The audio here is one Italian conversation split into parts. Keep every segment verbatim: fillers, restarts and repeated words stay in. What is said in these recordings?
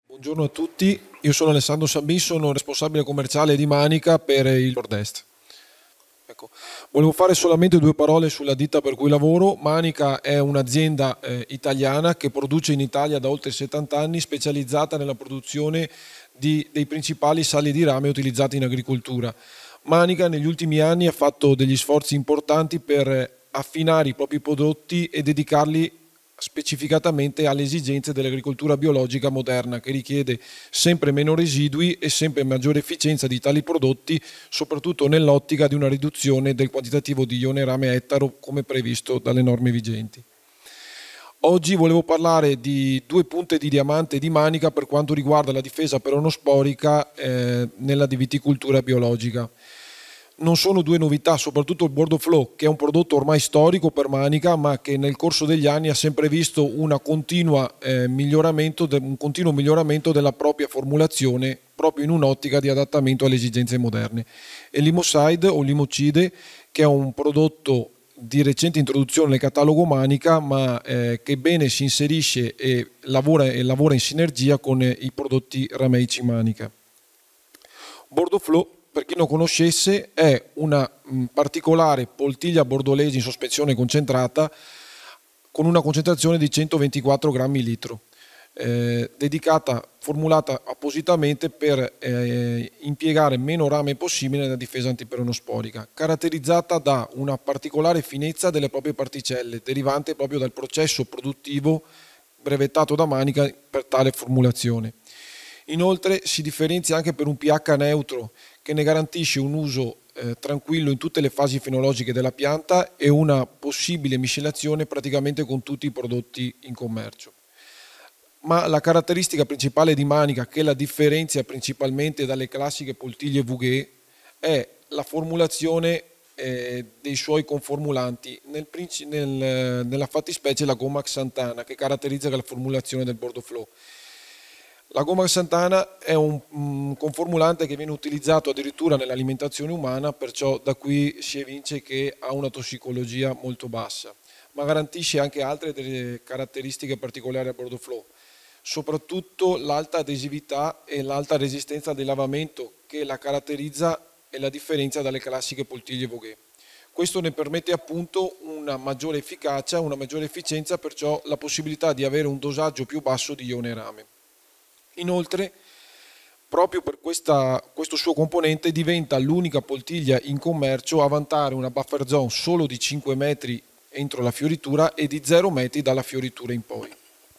Buongiorno a tutti, io sono Alessandro Sabin, sono responsabile commerciale di Manica per il Nord-Est. Ecco, volevo fare solamente due parole sulla ditta per cui lavoro. Manica è un'azienda eh, italiana che produce in Italia da oltre settanta anni, specializzata nella produzione di, dei principali sali di rame utilizzati in agricoltura. Manica negli ultimi anni ha fatto degli sforzi importanti per affinare i propri prodotti e dedicarli specificatamente alle esigenze dell'agricoltura biologica moderna, che richiede sempre meno residui e sempre maggiore efficienza di tali prodotti, soprattutto nell'ottica di una riduzione del quantitativo di ione rame a ettaro come previsto dalle norme vigenti. Oggi volevo parlare di due punte di diamante di Manica per quanto riguarda la difesa peronosporica eh, nella viticoltura biologica. Non sono due novità, soprattutto il Bordeaux Flow, che è un prodotto ormai storico per Manica, ma che nel corso degli anni ha sempre visto una continua, eh, miglioramento de, un continuo miglioramento della propria formulazione, proprio in un'ottica di adattamento alle esigenze moderne. E l'Imoside o l'Imocide, che è un prodotto di recente introduzione nel catalogo Manica, ma eh, che bene si inserisce e lavora, e lavora in sinergia con eh, i prodotti rameici Manica. Bordeaux Flow, per chi non conoscesse, è una mh, particolare poltiglia bordolese in sospensione concentrata con una concentrazione di centoventiquattro grammi litro, eh, dedicata, formulata appositamente per eh, impiegare meno rame possibile nella difesa antiperonosporica, caratterizzata da una particolare finezza delle proprie particelle, derivante proprio dal processo produttivo brevettato da Manica per tale formulazione. Inoltre si differenzia anche per un pH neutro che ne garantisce un uso eh, tranquillo in tutte le fasi fenologiche della pianta e una possibile miscelazione praticamente con tutti i prodotti in commercio. Ma la caratteristica principale di Manica, che la differenzia principalmente dalle classiche poltiglie Vuguet, è la formulazione eh, dei suoi conformulanti, nel, nel, nella fattispecie la gomma xantana, che caratterizza la formulazione del Bordeaux Flow. La gomma xantana è un, un conformulante che viene utilizzato addirittura nell'alimentazione umana, perciò da qui si evince che ha una tossicologia molto bassa, ma garantisce anche altre delle caratteristiche particolari al Bordeaux Flow, soprattutto l'alta adesività e l'alta resistenza del lavamento che la caratterizza e la differenzia dalle classiche poltiglie Voguet. Questo ne permette appunto una maggiore efficacia, una maggiore efficienza, perciò la possibilità di avere un dosaggio più basso di ione rame. Inoltre, proprio per questa, questo suo componente, diventa l'unica poltiglia in commercio a vantare una buffer zone solo di cinque metri entro la fioritura e di zero metri dalla fioritura in poi.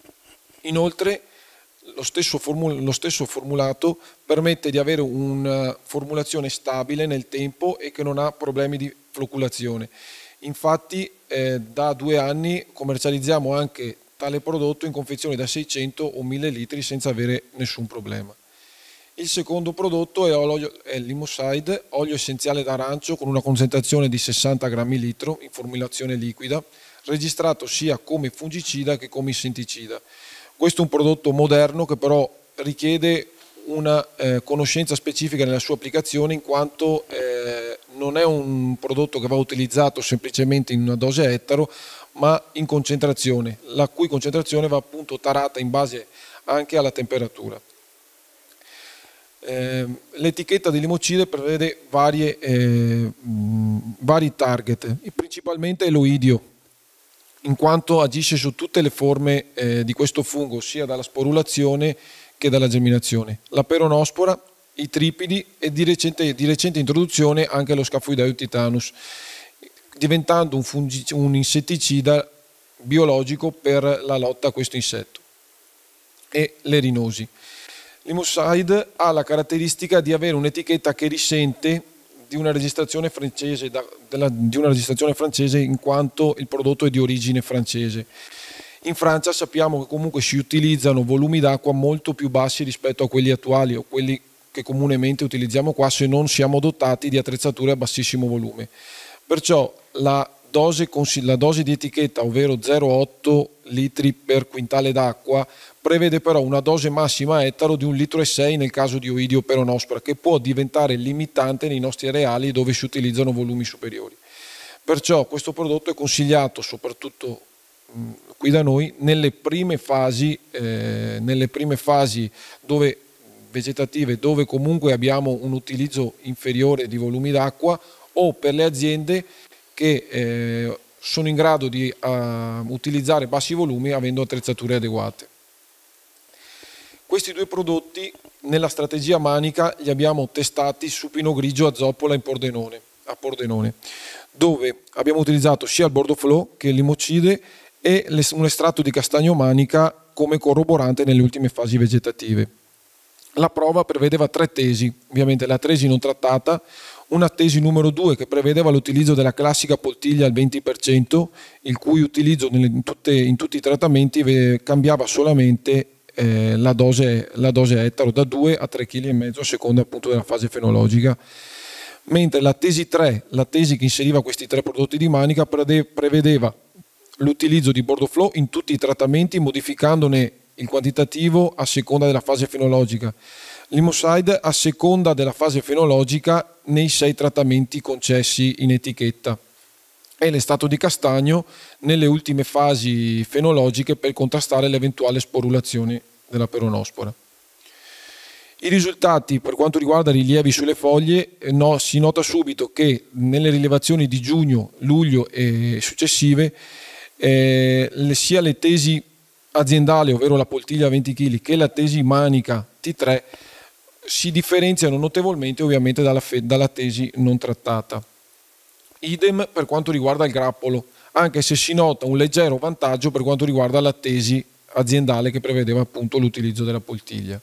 Inoltre, lo stesso, formul- lo stesso formulato permette di avere una formulazione stabile nel tempo e che non ha problemi di floculazione. Infatti, eh, da due anni commercializziamo anche tale prodotto in confezioni da seicento o mille litri senza avere nessun problema. Il secondo prodotto è, è l'Imoside, olio essenziale d'arancio con una concentrazione di sessanta grammi litro in formulazione liquida, registrato sia come fungicida che come insetticida. Questo è un prodotto moderno che però richiede una eh, conoscenza specifica nella sua applicazione, in quanto eh, non è un prodotto che va utilizzato semplicemente in una dose a ettaro, ma in concentrazione, la cui concentrazione va appunto tarata in base anche alla temperatura. Eh, l'etichetta dell'Imocide prevede varie, eh, mh, vari target, principalmente l'oidio, in quanto agisce su tutte le forme eh, di questo fungo, sia dalla sporulazione che dalla germinazione. La peronospora, i tripidi e di recente, di recente introduzione anche lo Scaphoidea titanus, diventando un, fungi, un insetticida biologico per la lotta a questo insetto, e le rinosi. L'Imoside ha la caratteristica di avere un'etichetta che risente di una registrazione francese, da, della, di una registrazione francese in quanto il prodotto è di origine francese. In Francia sappiamo che comunque si utilizzano volumi d'acqua molto più bassi rispetto a quelli attuali o quelli che comunemente utilizziamo qua, se non siamo dotati di attrezzature a bassissimo volume. Perciò la dose, la dose di etichetta, ovvero zero virgola otto litri per quintale d'acqua, prevede però una dose massima a ettaro di un litro e sei nel caso di oidio peronospora, che può diventare limitante nei nostri areali dove si utilizzano volumi superiori. Perciò questo prodotto è consigliato soprattutto qui da noi nelle prime fasi, eh, nelle prime fasi dove, vegetative dove comunque abbiamo un utilizzo inferiore di volumi d'acqua, o per le aziende che eh, sono in grado di uh, utilizzare bassi volumi avendo attrezzature adeguate. Questi due prodotti nella strategia Manica li abbiamo testati su pino grigio a zoppola in Pordenone, a Pordenone, dove abbiamo utilizzato sia il Bordeaux Flow che il Limocide e un estratto di castagno Manica come corroborante nelle ultime fasi vegetative. La prova prevedeva tre tesi, ovviamente la tesi non trattata, una tesi numero due che prevedeva l'utilizzo della classica poltiglia al venti per cento, il cui utilizzo in, tutte, in tutti i trattamenti cambiava solamente eh, la, dose, la dose ettaro da due a tre virgola cinque chili a seconda appunto della fase fenologica. Mentre la tesi tre, la tesi che inseriva questi tre prodotti di Manica, prevedeva l'utilizzo di Bordeaux Flow in tutti i trattamenti modificandone il quantitativo a seconda della fase fenologica, Limocide a seconda della fase fenologica nei sei trattamenti concessi in etichetta e l'estratto di castagno nelle ultime fasi fenologiche per contrastare l'eventuale sporulazione della peronospora. I risultati per quanto riguarda i rilievi sulle foglie, no, si nota subito che nelle rilevazioni di giugno, luglio e successive eh, le, sia le tesi aziendali, ovvero la poltiglia a venti chili, che la tesi Manica T tre si differenziano notevolmente ovviamente dalla, dalla tesi non trattata. Idem per quanto riguarda il grappolo, anche se si nota un leggero vantaggio per quanto riguarda la tesi aziendale che prevedeva appunto l'utilizzo della poltiglia.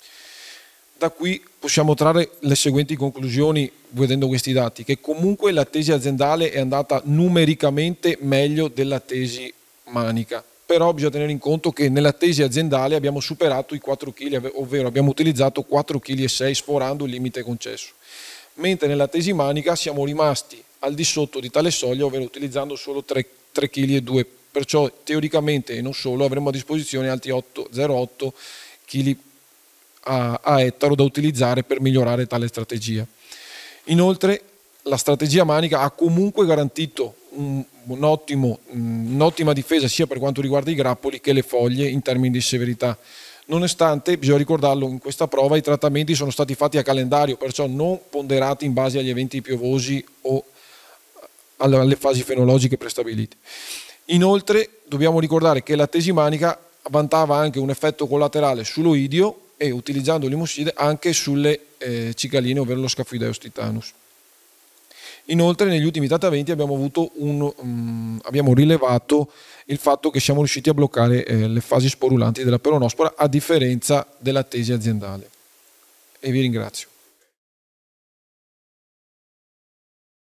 Da qui possiamo trarre le seguenti conclusioni vedendo questi dati, che comunque la tesi aziendale è andata numericamente meglio della tesi Manica, però bisogna tenere in conto che nella tesi aziendale abbiamo superato i quattro chili, ovvero abbiamo utilizzato quattro virgola sei chili sforando il limite concesso, mentre nella tesi Manica siamo rimasti al di sotto di tale soglia, ovvero utilizzando solo tre virgola due chili, perciò teoricamente e non solo avremo a disposizione altri zero virgola otto chili a, a ettaro da utilizzare per migliorare tale strategia. Inoltre la strategia Manica ha comunque garantito un, un ottimo, un'ottima difesa sia per quanto riguarda i grappoli che le foglie in termini di severità. Nonostante, bisogna ricordarlo, in questa prova i trattamenti sono stati fatti a calendario, perciò non ponderati in base agli eventi piovosi o alle fasi fenologiche prestabilite. Inoltre dobbiamo ricordare che la tesi Manica vantava anche un effetto collaterale sull'oidio e utilizzando l'Limocide anche sulle eh, cicaline, ovvero lo Scaphoideus titanus. Inoltre negli ultimi trattamenti abbiamo, avuto un, um, abbiamo rilevato il fatto che siamo riusciti a bloccare eh, le fasi sporulanti della peronospora a differenza della tesi aziendale. E vi ringrazio.